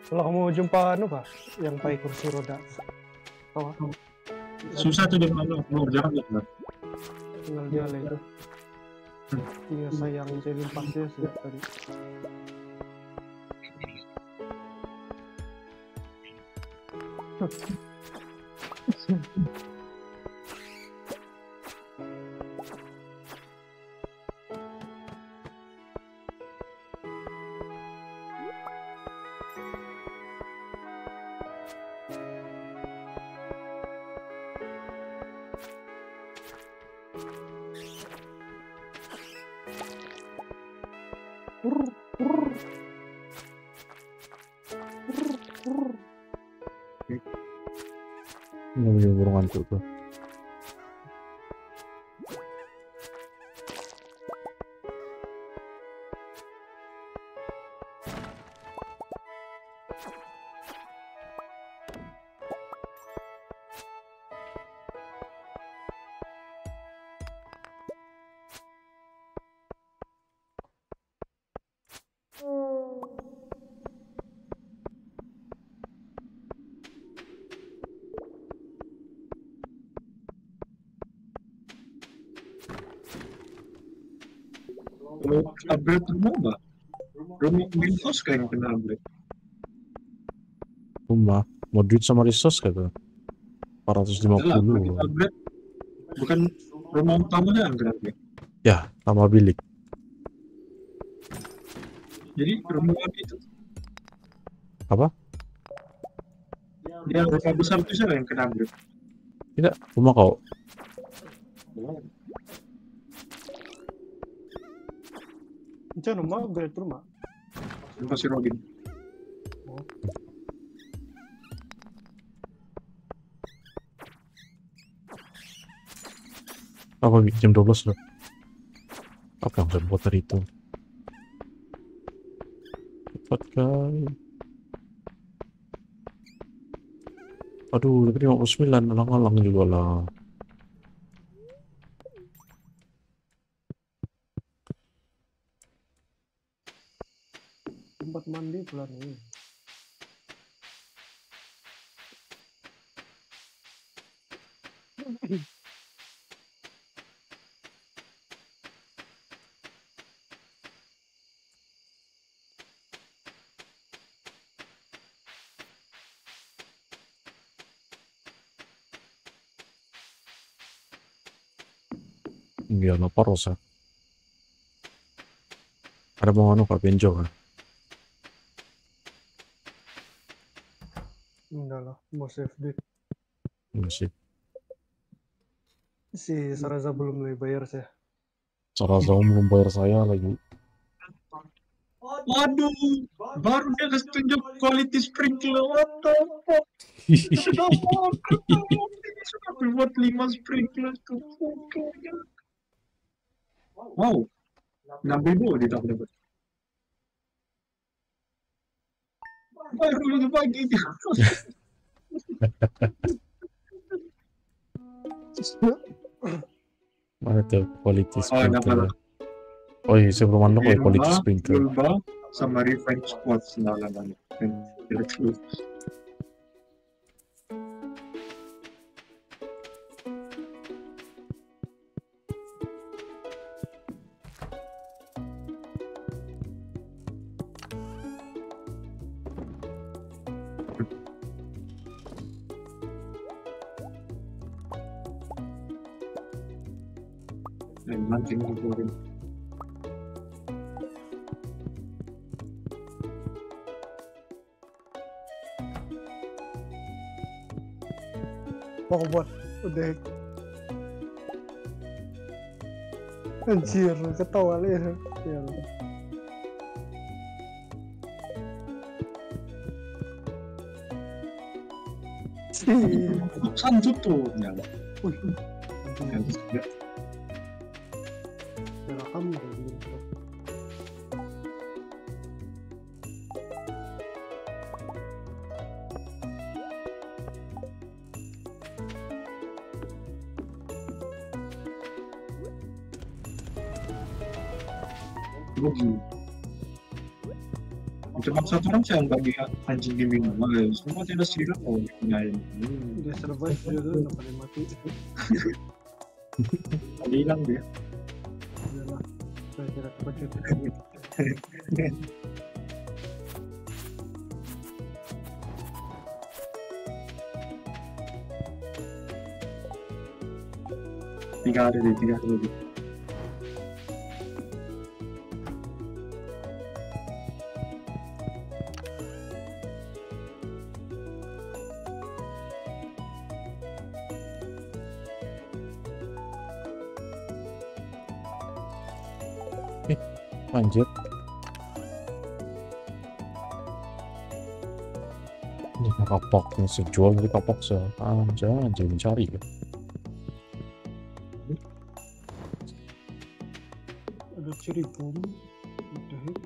Kalau kamu jumpa anu kah yang pakai kursi roda, tahu ah? Susah tuh di mana, mau jalan nggak? Tinggal jalan itu. Iya sayang jadi pasnya sejak tadi. Ini burung hantu tuh. Kalau upgrade rumah nggak? Rumah Windows kayak yang kena upgrade. Rumah mau duit sama resource kata Enggak, 450. upgrade bukan rumah utamanya yang kena upgrade. Ya, sama bilik. Jadi rumah itu Apa? yang rumah besar itu siapa yang kena upgrade? Tidak, rumah kau. Itu rumah upgrade rumah. Rumah si Robin. Apa jam 12 loh? Apa yang saya buat dari itu? Cepat kali. Aduh, tapi 59 alang-alang juga lah. Tempat mandi bulan ini. Iya, lapar Rosa. Ada mau anu Kak Benjo kan? Enggak lah, mau save duit. Enggak sih. Si Saraza belum mulai bayar saya. Cara Zau belum bayar saya lagi. Waduh, baru dia kasih tunjuk quality sprinkler. What the fuck? Sudah buat 5 sprinkler tuh. Wow, 6.000 dapat. Baru lagi pagi. Mana tuh quality Oh, sprinkler? Oh iya, saya belum unlock ya quality sprinkler. Yulba sama Revenge Squad senang-senang. Mancing dikeluarin. Mau buat udah. Anjir, ketawa lihat. Ya. Sanjut tuh nyala. Welcome gitu. Cuma satu orang saya bagi anjing di minimal, semua tidak siap mau pindahin. Dia survive dia tuh udah pada mati. Ada hilang dia. Udahlah, saya tidak kebacut. Tiga hari. Anjir. Ini kapok nih sejual dari kapok anjir mencari ya. Ada ciri bom. Udah hit.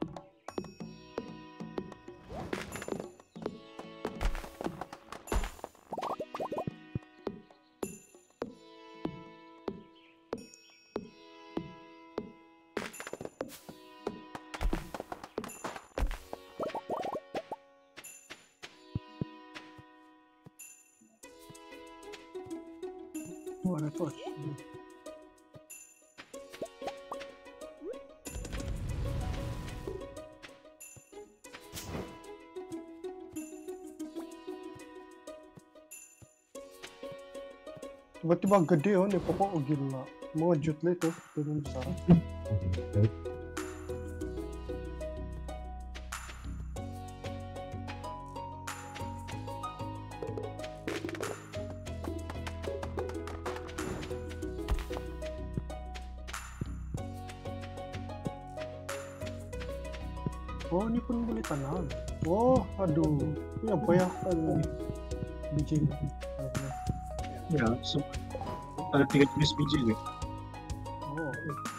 Oh, ada torch. Tiba-tiba gede oh nih pokok gila. Mau jut lah itu turun besar. Oh ini pun boleh tanam. Oh aduh, ini apa ya biji ini? Ya, ada 3 jenis biji nih. Oh,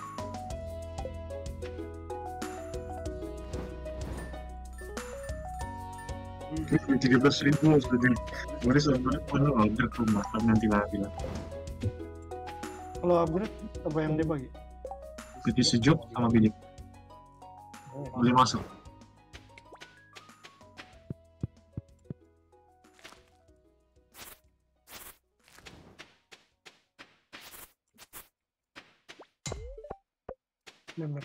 13.000 sudah. Boleh sebenarnya penuh order ke rumah nanti lagi lah. kalau upgrade apa yang dia bagi? Jadi sejuk sama biji. Oh, Boleh masuk. benar.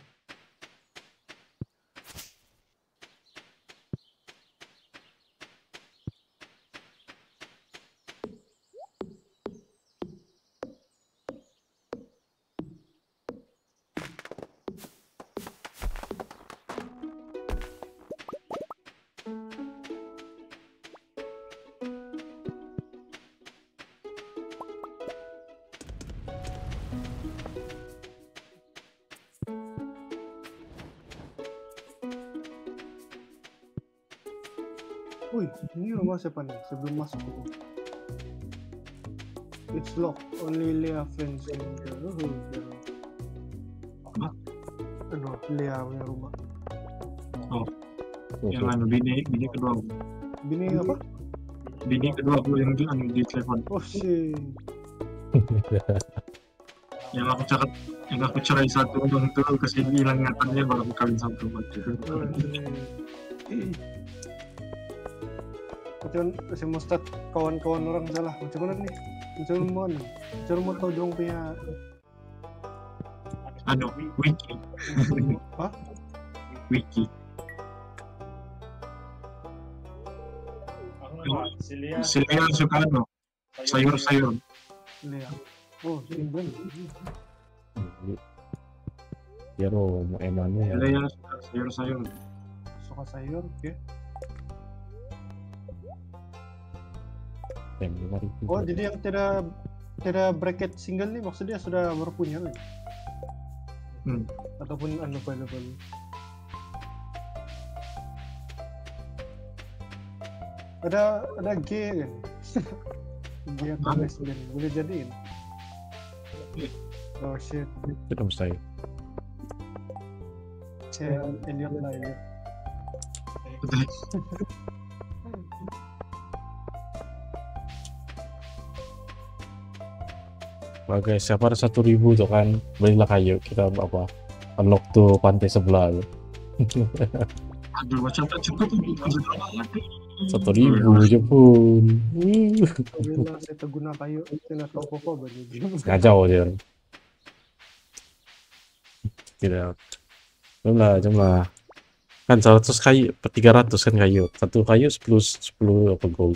Wih, ini rumah siapa nih? Sebelum masuk dulu. It's locked. Only Leah friends in the Apa? Aduh, Leah punya rumah. Yang anu bini kedua. Bini apa? Bini kedua aku yang di telepon. Oh shit. Yang aku cerai satu untuk kesini hilang ingatannya baru aku kawin satu. Oh, shit. Macam saya mau start kawan-kawan orang salah. Macam mana nih? Macam mau tahu dong punya Anu wiki. Hah? Wiki. Silvia suka anu sayur-sayur. Leah. Oh, Simban. Ya lo emangnya Ada yang suka sayur-sayur. Suka sayur, oke. yang 5.000. Oh, jadi yang tidak bracket single nih maksudnya sudah berpunya nih? Ataupun unavailable? Ada G kan? G atau lesbian boleh jadiin? Oh shit, Itu mustahil. Elliot lah ini. Wah guys, siapa ada 1.000 tuh kan, belilah kayu kita apa unlock tuh pantai sebelah tuh. Aduh, macam tak cukup tuh. 1.000 aja pun. Bila saya guna kayu, saya tahu apa bagi dia. Ngajau dia. Tidak. Jumlah. Kan 100 kayu, 300 kan kayu. Satu kayu 10 apa gold.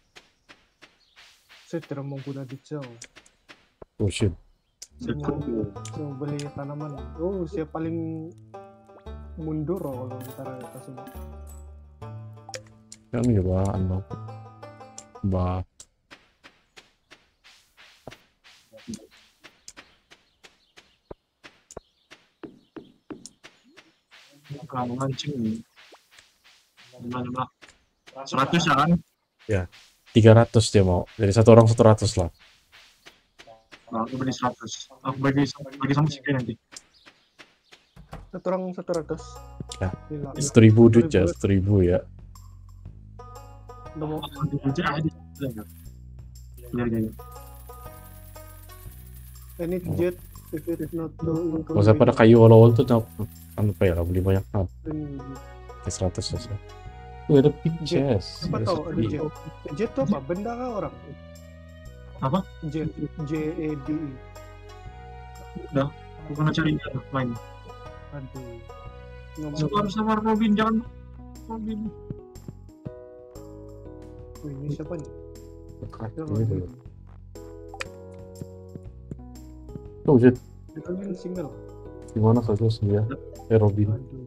Saya tidak mau guna dicel. Oh shit. Saya mau beli tanaman. Oh, saya paling mundur kalau antara kita semua. Kan juga ano. Ba. Kamu mancing nih. Gimana? 100 ya kan? Ya. 300 dia mau. Jadi satu orang 100 lah. Nah, aku beli 100. Aku bagi sama si Ken nanti. Satu orang 100. Ya. Gila. 1.000 duit ya, 1.000 ya. Udah mau Jadi. any jet if it is not to Gak usah pada kayu awal-awal tuh apa ya, beli banyak banget. 100 aja. Tuh ada big Jet. chest. Apa tahu ada jet? Jet itu apa? Benda kah orang? Apa? Jet. JEDE. Udah. Aku pernah cari main. Aduh. Aku harus sama Robin, jangan Robin. Oh, ini siapa nih? Oh shit. Itu yang single. Gimana saja dia? Robin. Aduh.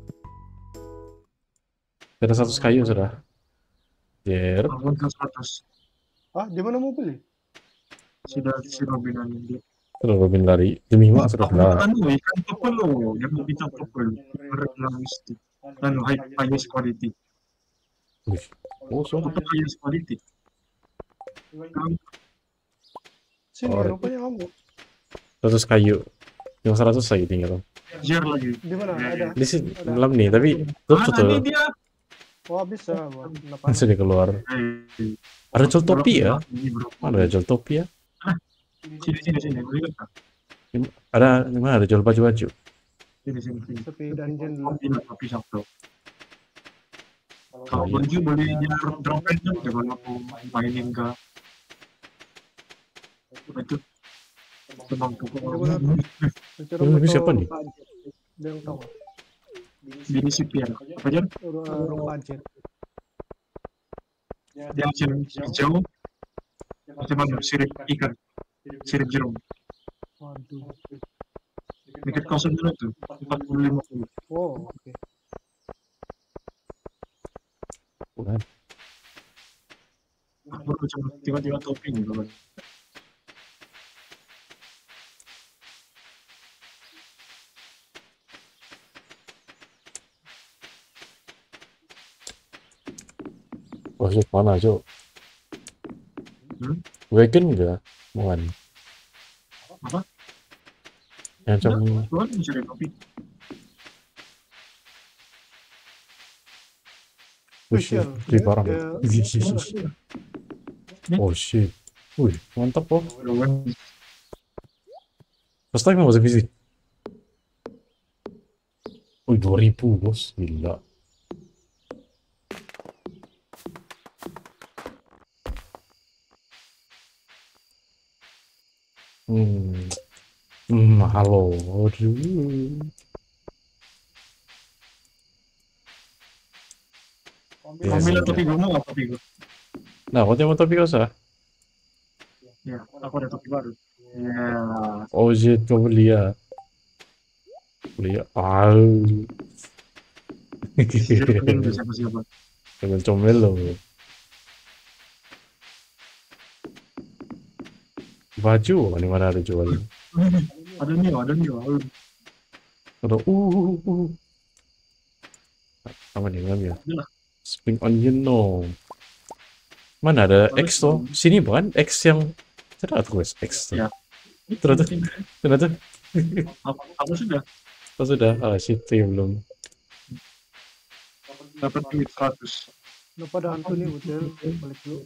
Ada 100 kayu sudah. Jer. Aku kan 100. Ah, di mana mau beli? Sudah si Robin aja. Sudah Robin lari. Demi mak sudah Aku benar. kan ikan topel lo, dia mau bintang topel. Mereka mesti. Kan highest quality. Oh so. Apa highest quality? Sini, Oh, rupanya kamu. 100 kayu. Yang 100 lagi tinggal. Jer lagi. Di mana? Ada. Di sini dalam nih, tapi tutup Ini tuh. dia. Oh, bisa. Wah, Masih dia keluar. Ada jual topi ya? Mana ada jual topi ya? Sini. Ada di mana ada jual baju-baju? Sini. Sepi dungeon dulu. Tapi satu. Kalau baju boleh dia drop aja deh kalau aku mainin ke itu semangku Ini siapa nih? Dia yang tahu. Bini sipir apa aja Rumah budget. dia hijau macam mana sirip ikan sirip jeruk Waduh. dikit kosong dulu tuh 45. Oh, oke. Bukan. Aku cuma tiba-tiba topi nih kalau Oh shit, mana cok? Wagon enggak? Bukan. apa? Yang macam Tuhan mencari topi. oh shit, beli barang. Oh shit. Wih, mantap kok. First time masuk visi. Wih, 2000 bos, gila. Halo, aduh. Ambil topi gue mau topi gue. Nah, kau mau topi kau sah? Ya, aku ada topi baru. Ya. Oh shit, kau beli ya? Beli ya? Siapa? Jangan comel loh. Baju, di mana ada jual? Ada nih. Ada apa nih namanya? Spring onion no. Mana ada X tuh? Sini bukan X yang cerah tuh guys, X tuh. Ya. Terus. Apa sudah? Oh sudah, situ yang belum. Dapat duit 100. Udah pada hantu nih, betul. Balik dulu.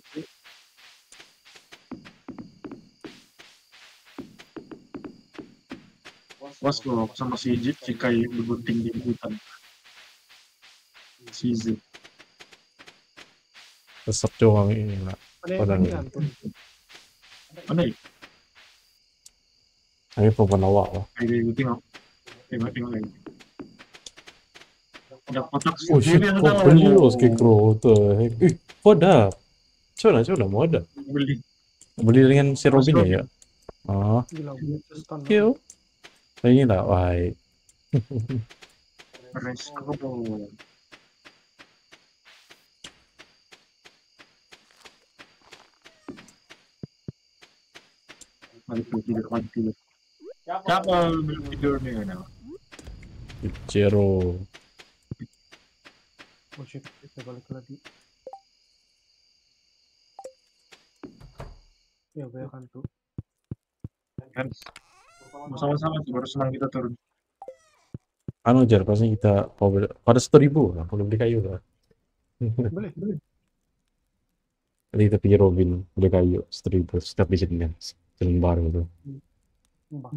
Was lo sama si Kai bergunting di hutan. Season. Resep doang ini lah. Mana ini Anton? Mana ya? Ini pemain awak lah. Ayo tengok. Tengok lagi. Ada kotak Oh shit, yang kok tahu. beli lo Scarecrow? What the heck? Wadah. Coba mau ada. Beli. Beli dengan si Robin ya? Ah, Gila, gue stun. kill. Ini lah, wah. Rescrow. Balik tidur. Siapa belum tidur nih? Zero. Oh shit, kita balik lagi. Ya, banyak hantu. Kan sama-sama sih baru senang kita turun. Anu jar, pasti kita pada 100.000 lah, kalau beli kayu lah. Boleh. Jadi kita pergi Robin beli kayu 100.000 setiap bikinnya jalan baru tuh. Mbak.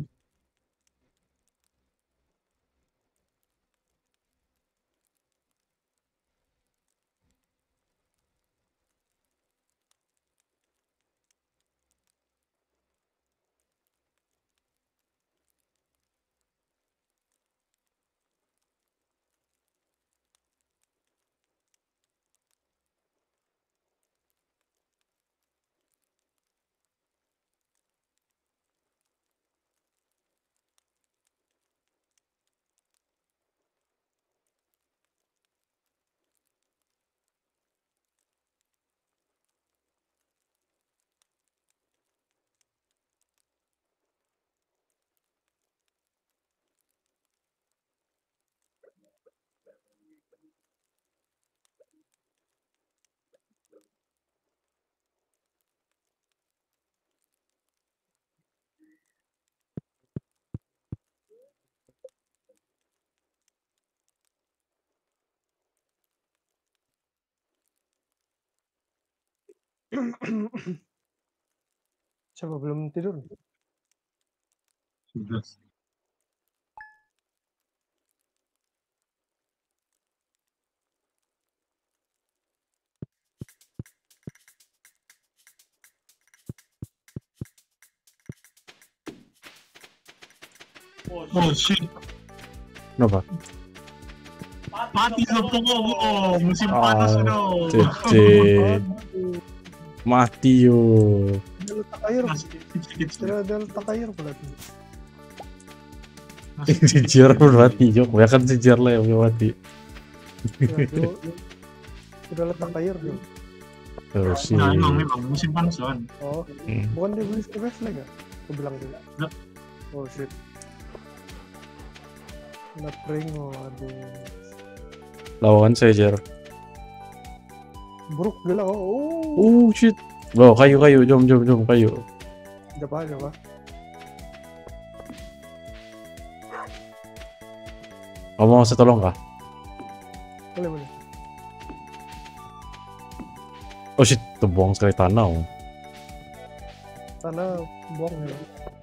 Siapa belum tidur? Sudah. Oh shit. Kenapa? Mati semua. Musim panas sudah. Cece. Mati yo. Dia letak air. Sedikit. Dia letak air pula tuh. Sejar mati yo. Kebanyakan sejar lah yang mati. Ya, dia udah letak air tuh. Oh shit. Nah, memang musim panas kan. Oh, bukan dia beli Space Flag ya? Aku bilang dulu. Nggak. Oh shit. Nggak prank, aduh. Lawan saya jar. Buruk gila, oh. Oh shit. Loh, kayu, jom kayu. Coba. Kamu mau saya tolong kah? Boleh. Oh shit, terbuang sekali tanah. Oh. Tanah buang ya.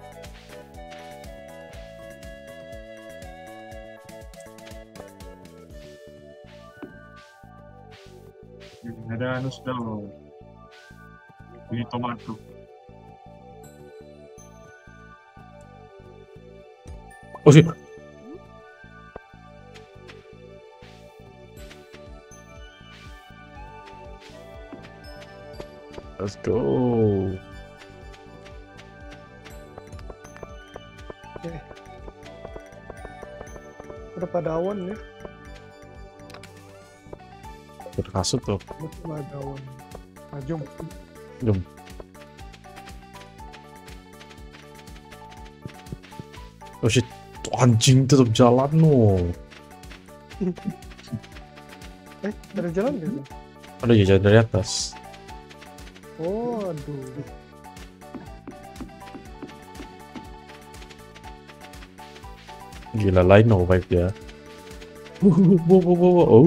Ada anu sudah. Ini tomato. Oh shit. Let's go. Udah pada awan ya. Berkasut tuh. Betul ada awan. Nah, jom. Oh shit. Anjing tetap jalan no. Ada jalan gitu. Ada ya jalan dari atas. Oh, aduh. Gila lain no vibe dia. Oh.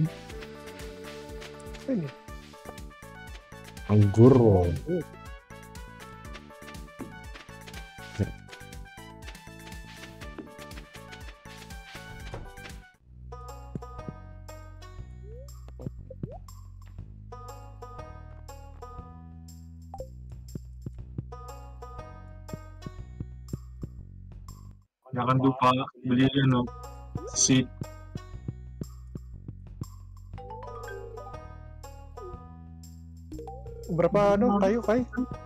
Apa ini? Anggur. Oh. Jangan lupa beli seed. Berapa kayu Kai?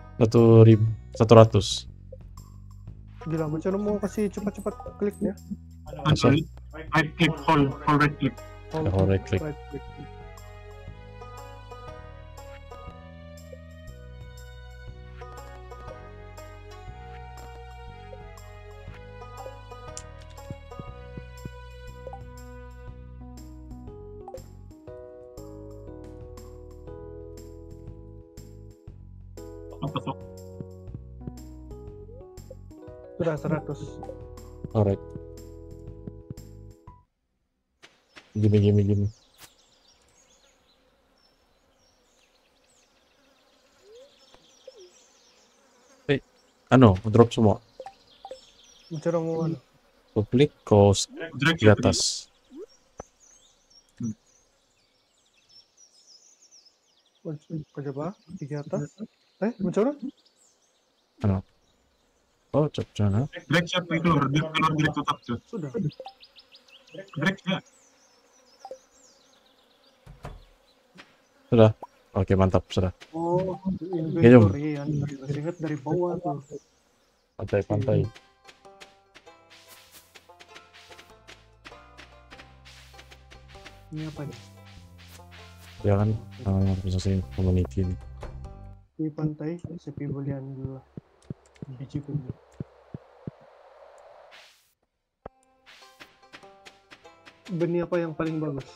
1.100. Gila, macam mana mau kasih cepat-cepat klik ya? Sorry, right click, hold right click. Hold right click. Apa tuh? Sudah 100. Alright. Gini. Drop semua. Macam mana mau ano? Kau klik, kau Drag di atas. Kau coba di atas. Macam mana? Ano? Oh, sana. Drag siya pa keluar dari kotak tuh. Sudah. Drag ya. Sudah. Oke, mantap, sudah. Oh, Oke, jom. inventory yang ingat dari bawah tuh. Pantai. Ini apa nih? Ya kan, bisa sih community ini. Di pantai, sepi belian dulu lah. Biji kuning. Benih apa yang paling bagus?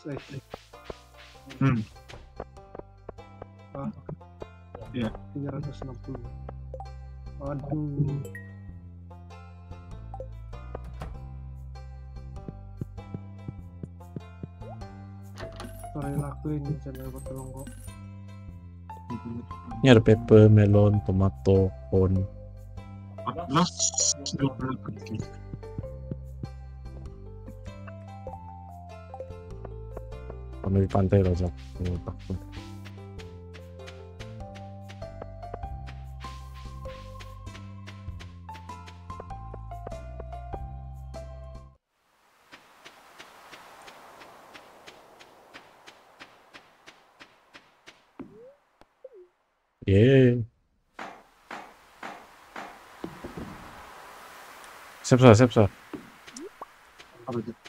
Iya. 360. Aduh. Sorry lakuin channel bertolong kok. Ini ada pepper, melon, tomato, corn. 14. Kami di pantai loh, Zak. Yeay. Siap. Apa itu?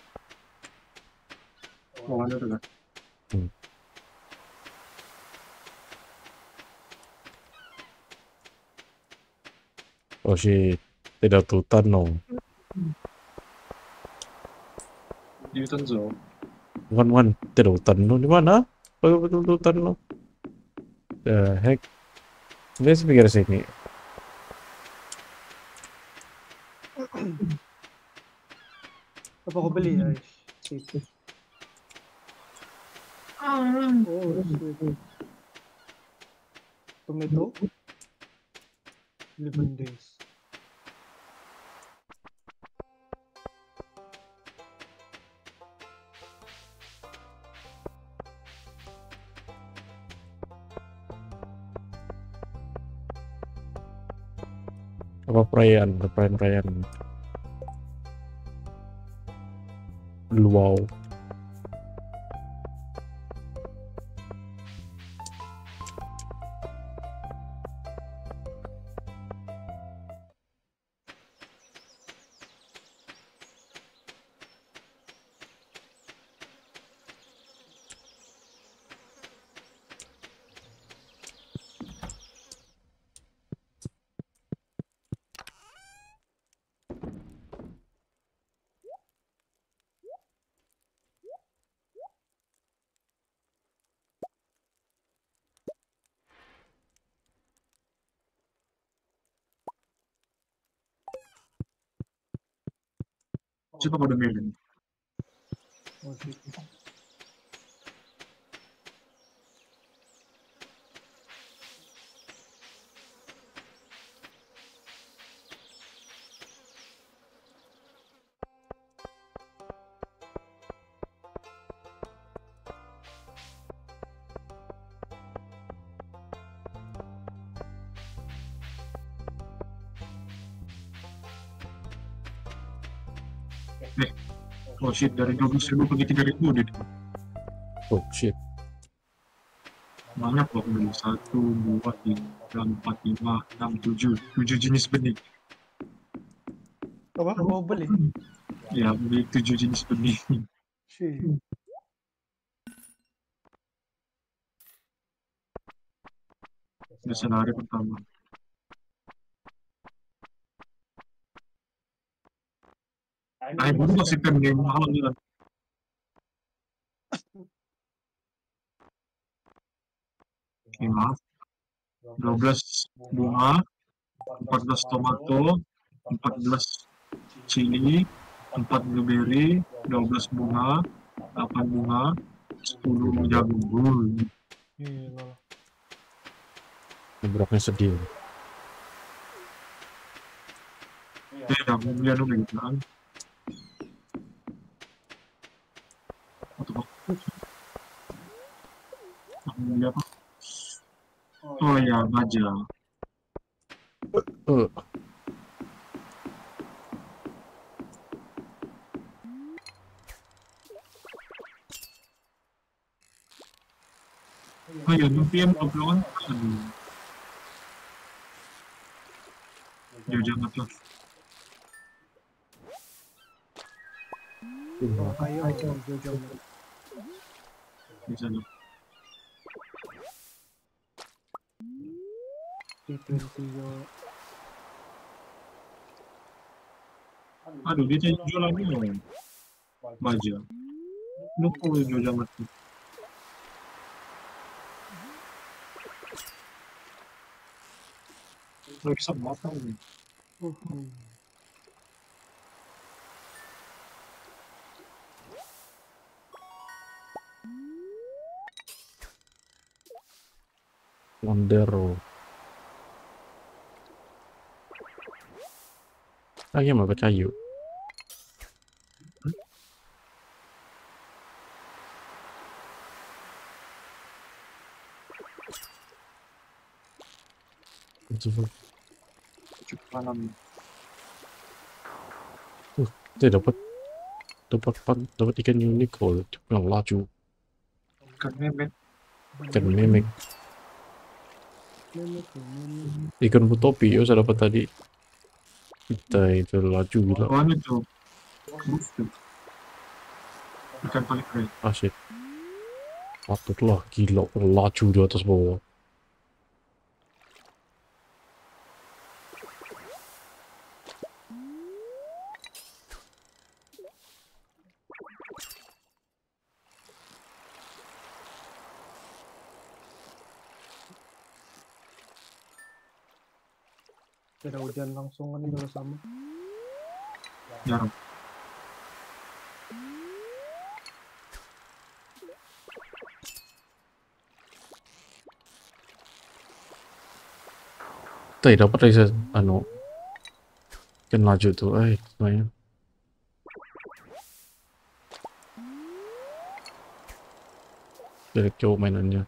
Oh, ada tuh. Oh shit, tidak hutan dong. Di hutan zone. Bukan, tidak hutan lo di mana? Betul hutan lo. The heck? Dia sih pikir sini. Apa kau beli? Shit. Oh, shit. Tomato. 11 days. Apa perayaan luau. Coba pada melon. Oh, shit. Oh shit, dari 12.000 ke 3.000 deh. Oh shit. Banyak loh beli. 1, 2, 3, 4, 5, 6, 7. 7 jenis benih. Apa? Mau beli? Ya, beli 7 jenis benih. Shit. Biasa hari pertama. Nah, itu masih kan game mahal juga. 12 bunga, 14 tomato, 14 chili, 4 blueberry, 12 bunga, 8 bunga, 10 jagung. Gila. Ngebroknya sedih. Jagung dia dulu gitu kan. Jagung dia apa? Oh ya, baja. Eh, Oh ya, lumpia obrolan. Aduh, jauh jangan lah. Oh, kayo. Jojo. Bisa lah. T20 yo. Aduh, dia jualan ini. Baja. Lupa jauh jangan. Lo bisa makan nih. Mondero. Lagi mau kayu. Cukup malam. Dia dapat ikan unicorn yang laju. Kan memet. Ikan memek. Ikan butopi ya saya dapat tadi. Kita itu laju gila. Oh, itu. Bukti. Ikan paling keren. Asyik. Patutlah gila laju di atas bawah. Kira hujan langsung kan kalau sama. Jarang. Tadi dapat dari anu ikan laju tuh, semuanya. Dari cowok mainannya.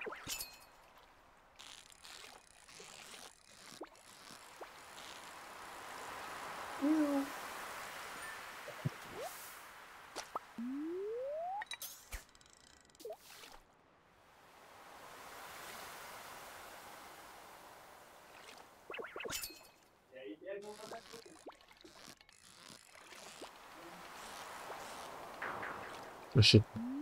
Oh shit.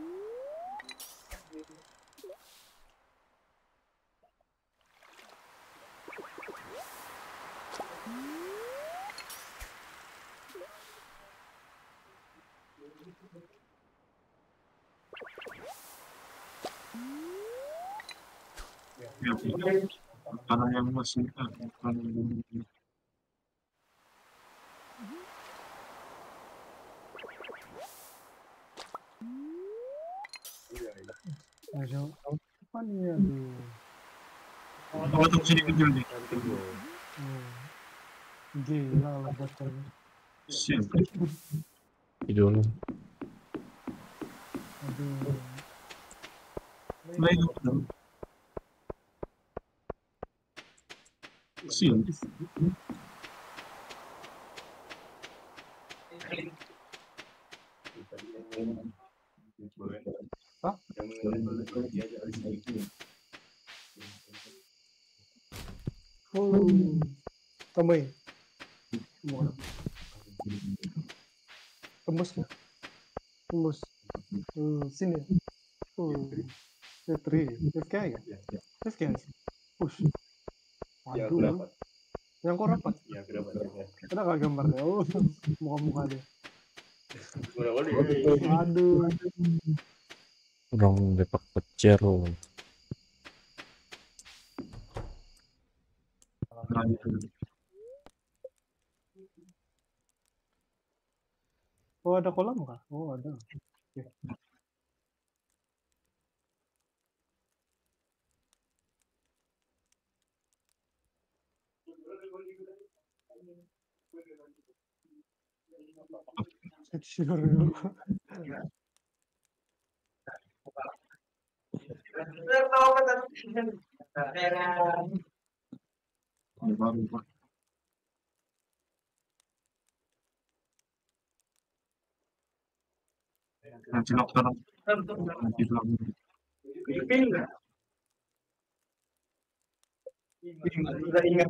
Ya, makanan yang masih makanan yang Ayo, apa nih aduh. oh, tunggu sini kecil nih. Gila lah bocahnya. Siap. Hidung. Aduh. Baik. Siap. Oh, tambahin. Bukan. Tembus ya? Tembus. Sini. F3. FK ya? FK ya? Push. Waduh. Yang kok rapat? Ada nggak gambarnya? Oh, muka-muka dia. Aduh. Orang depak pecero. Oh, ada kolam nggak? Oh, ada. Oke. Nanti dokter nanti bilang ingat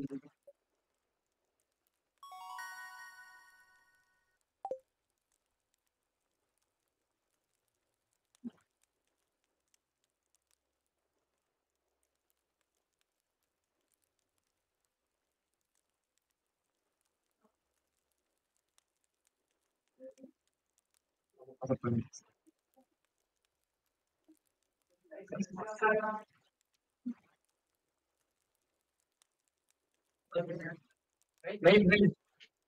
apa tuh? Baik.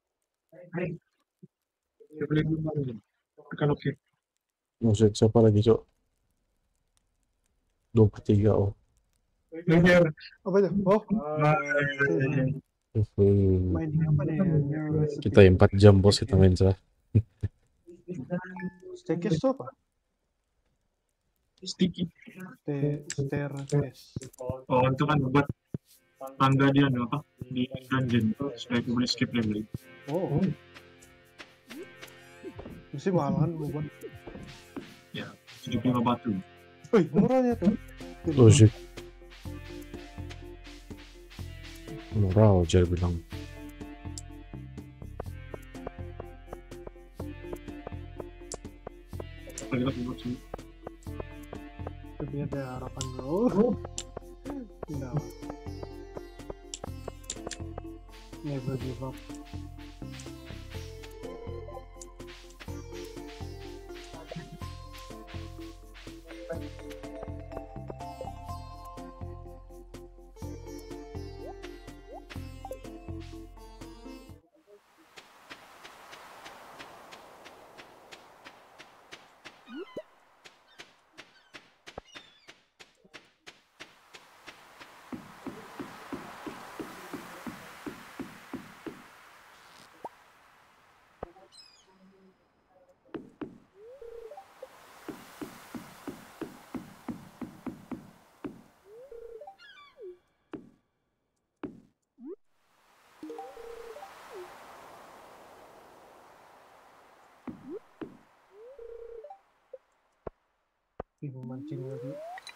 Saya boleh bilang tekan oke. Maksud siapa lagi, Cok? 23, oh. Apa itu? Oh, Hmm. main apa nih? Kita 4 jam bos kita main salah. Staircase itu apa? Sticky. Staircase. Oh, itu kan buat tangga dia apa di dungeon supaya aku boleh skip level. Oh. Mesti mahal kan buat. Ya, 75 batu. Wih, murahnya tuh. Logik. Murah aja bilang. Lagi buat sini. Tapi ada harapan dulu. Tidak. Never give up. Memancing lagi.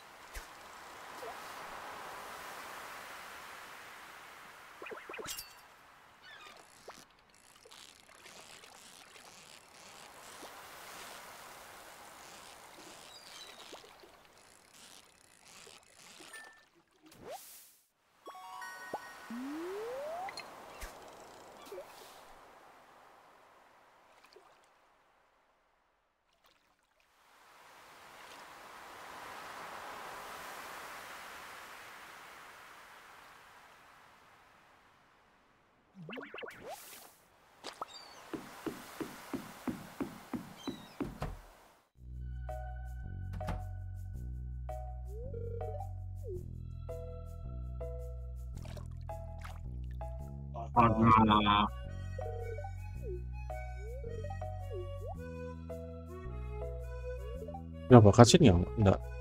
Nah, Kenapa cutscene ya? Enggak.